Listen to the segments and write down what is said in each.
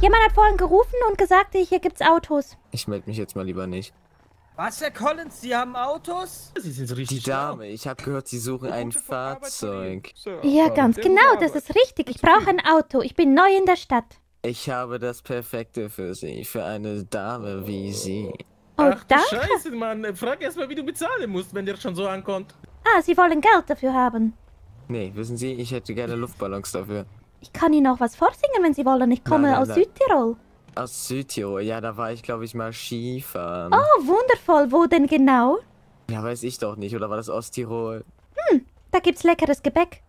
Jemand hat vorhin gerufen und gesagt, hier gibt's Autos. Ich melde mich jetzt mal lieber nicht. Was, Herr Collins, Sie haben Autos? Sie sind richtig Die Dame, ich habe gehört, Sie suchen ein Fahrzeug. Ja, ganz genau, das ist richtig. Ich brauche ein Auto. Ich bin neu in der Stadt. Ich habe das Perfekte für Sie, für eine Dame wie Sie. Oh, Ach, du danke. Scheiße, Mann. Frag erst mal, wie du bezahlen musst, wenn der schon so ankommt. Ah, Sie wollen Geld dafür haben. Nee, wissen Sie, ich hätte gerne Luftballons dafür. Ich kann Ihnen auch was vorsingen, wenn Sie wollen. Ich komme Nein, aus nein. Südtirol. Aus Südtirol, ja, da war ich, glaube ich, mal Skifahren. Oh, wundervoll. Wo denn genau? Ja, weiß ich doch nicht, oder war das Osttirol? Da gibt's leckeres Gebäck.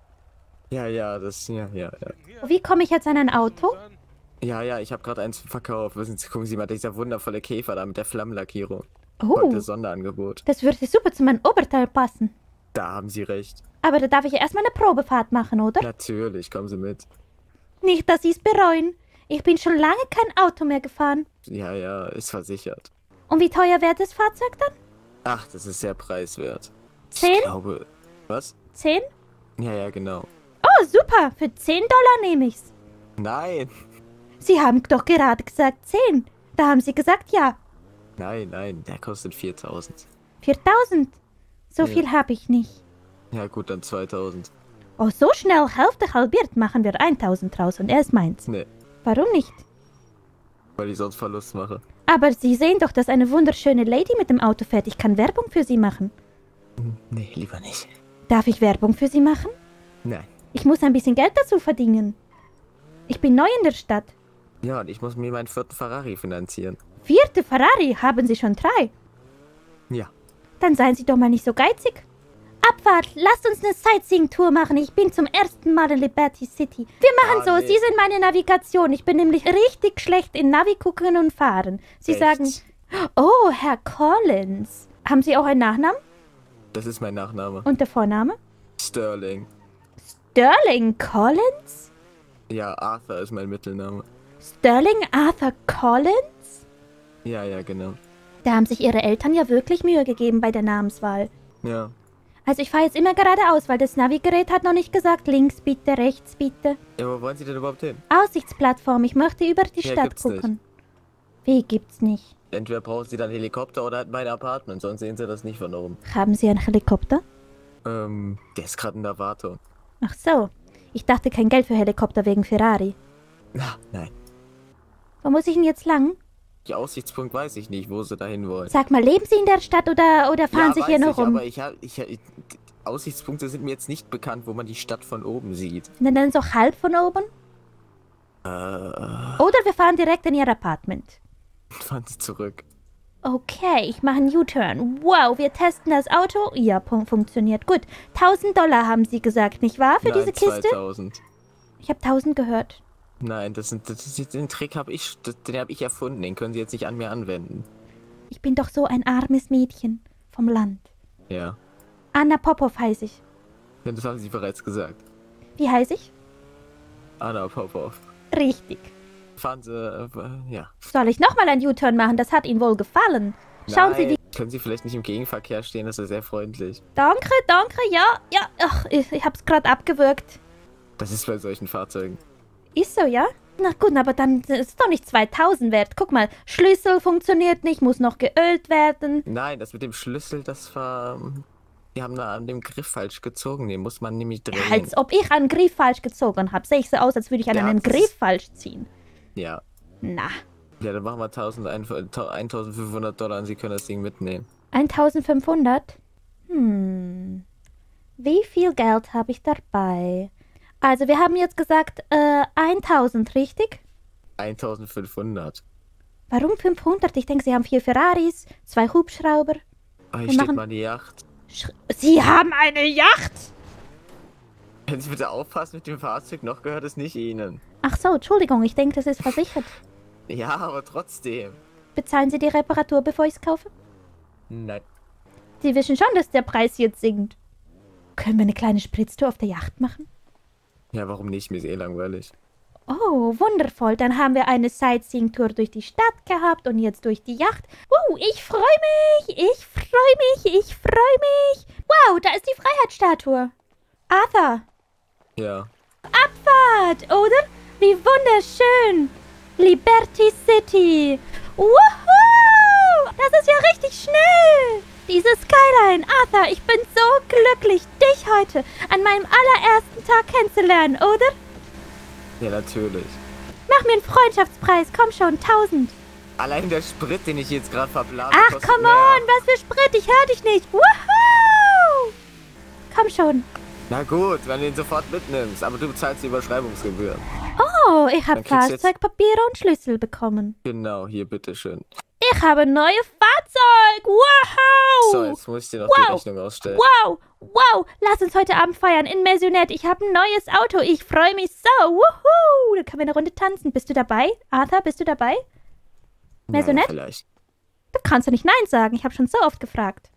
Ja, ja. Wie komme ich jetzt an ein Auto? Ja, ich habe gerade eins verkauft. Wissen Sie, gucken Sie mal, dieser wundervolle Käfer da mit der Flammenlackierung. Oh, Heute Sonderangebot. das würde super zu meinem Oberteil passen. Da haben Sie recht. Aber da darf ich erstmal eine Probefahrt machen, oder? Natürlich, kommen Sie mit. Nicht, dass Sie es bereuen. Ich bin schon lange kein Auto mehr gefahren. Ja, ist versichert. Und wie teuer wird das Fahrzeug dann? Ach, das ist sehr preiswert. 10? Ich glaube... Was? 10? Ja, genau. Oh, super. Für 10 Dollar nehme ich's. Nein. Sie haben doch gerade gesagt 10. Da haben Sie gesagt ja. Nein, der kostet 4.000. 4.000. So Ja. viel habe ich nicht. Ja gut, dann 2.000. Oh, so schnell Hälfte halbiert machen wir 1.000 draus und er ist meins. Nee, Warum nicht? weil ich sonst Verlust mache. Aber Sie sehen doch, dass eine wunderschöne Lady mit dem Auto fährt. Ich kann Werbung für Sie machen. Nee, lieber nicht. Darf ich Werbung für Sie machen? Nein. Ich muss ein bisschen Geld dazu verdienen. Ich bin neu in der Stadt. Ja, und ich muss mir meinen 4. Ferrari finanzieren. 4. Ferrari, haben Sie schon 3? Ja. Dann seien Sie doch mal nicht so geizig. Abfahrt, lasst uns eine Sightseeing-Tour machen. Ich bin zum ersten Mal in Liberty City. Wir machen so, nee. Sie sind meine Navigation. Ich bin nämlich richtig schlecht in Navi gucken und fahren. Sie Echt? sagen, oh, Herr Collins. Haben Sie auch einen Nachnamen? Das ist mein Nachname. Und der Vorname? Sterling. Sterling Collins? Ja, Arthur ist mein Mittelname. Sterling Arthur Collins? Ja, genau. Da haben sich Ihre Eltern ja wirklich Mühe gegeben bei der Namenswahl. Ja. Also ich fahre jetzt immer geradeaus, weil das Navigerät hat noch nicht gesagt, links bitte, rechts bitte. Ja, wo wollen Sie denn überhaupt hin? Aussichtsplattform, ich möchte über die Ja, Stadt gibt's nicht. gucken. Wie gibt's nicht? Entweder brauchen Sie dann Helikopter oder halt mein Apartment, sonst sehen Sie das nicht von oben. Haben Sie einen Helikopter? Der ist gerade in der Wartung. Ach so. Ich dachte kein Geld für Helikopter wegen Ferrari. Nein. Wo muss ich denn jetzt lang? Die Aussichtspunkt weiß ich nicht, wo Sie dahin wollen. Sag mal, leben Sie in der Stadt oder fahren Sie ja, hier weiß nur ich, rum? aber Aussichtspunkte sind mir jetzt nicht bekannt, wo man die Stadt von oben sieht. Dann so halb von oben? Oder wir fahren direkt in Ihr Apartment. Fahren Sie zurück. Okay, ich mache einen U-Turn. Wow, wir testen das Auto. Ja, funktioniert gut. 1.000 Dollar haben Sie gesagt, nicht wahr, für Nein, diese Kiste? 2.000. Ich habe 1.000 gehört. Nein, den Trick habe den habe ich erfunden. Den können Sie jetzt nicht an mir anwenden. Ich bin doch so ein armes Mädchen vom Land. Ja. Anna Popov heiße ich. Ja, das haben Sie bereits gesagt. Wie heiße ich? Anna Popov. Richtig. Fahren Sie, ja. Soll ich nochmal einen U-Turn machen? Das hat Ihnen wohl gefallen. Schauen Sie, Nein. wie... Können Sie vielleicht nicht im Gegenverkehr stehen? Das ist sehr freundlich. Danke, ja. Ach, ich hab's gerade abgewürgt. Das ist bei solchen Fahrzeugen. Ist so, ja? Na gut, aber dann ist es doch nicht 2.000 wert. Guck mal, Schlüssel funktioniert nicht, muss noch geölt werden. Nein, das mit dem Schlüssel, das war... Die haben da an dem Griff falsch gezogen. Den muss man nämlich drehen. Als ob ich einen Griff falsch gezogen habe. Sehe ich so aus, als würde ich an Ja, einen das Griff ist- falsch ziehen. Ja. Na, Ja, dann machen wir 1.500 Dollar und Sie können das Ding mitnehmen. 1.500? Wie viel Geld habe ich dabei? Also, wir haben jetzt gesagt, 1.000, richtig? 1.500. Warum 500? Ich denke, Sie haben 4 Ferraris, 2 Hubschrauber. Oh, hier Wir steht machen- mal die Yacht. Sie haben eine Yacht? Können Sie bitte aufpassen mit dem Fahrzeug? Noch gehört es nicht Ihnen. Ach so, Entschuldigung, ich denke, das ist versichert. Ja, aber trotzdem. Bezahlen Sie die Reparatur, bevor ich es kaufe? Nein. Sie wissen schon, dass der Preis jetzt sinkt. Können wir eine kleine Spritztour auf der Yacht machen? Ja, warum nicht? Mir ist eh langweilig. Oh, wundervoll. Dann haben wir eine Sightseeing-Tour durch die Stadt gehabt und jetzt durch die Yacht. Ich freue mich. Wow, da ist die Freiheitsstatue. Arthur, Ja. Abfahrt, oder? Wie wunderschön. Liberty City. Woohoo! Das ist ja richtig schnell. Diese Skyline. Arthur, ich bin so glücklich, dich heute an meinem allerersten Tag kennenzulernen, oder? Ja, natürlich. Mach mir einen Freundschaftspreis. Komm schon, 1000. Allein der Sprit, den ich jetzt gerade verblase, Ach, kostet come mehr. on, was für Sprit, ich höre dich nicht. Woohoo! Komm schon. Na gut, wenn du ihn sofort mitnimmst, aber du bezahlst die Überschreibungsgebühren. Oh, ich habe Dann kriegst du jetzt- Fahrzeugpapiere und Schlüssel bekommen. Genau, hier, bitteschön. Ich habe ein neues Fahrzeug. Wow! So, jetzt muss ich dir noch Wow. die Rechnung ausstellen. Wow, wow, lass uns heute Abend feiern in Maisonette. Ich habe ein neues Auto. Ich freue mich so. Wuhu! Da können wir eine Runde tanzen. Bist du dabei? Arthur, bist du dabei? Naja, Maisonette? vielleicht. Du kannst doch nicht Nein sagen. Ich habe schon so oft gefragt.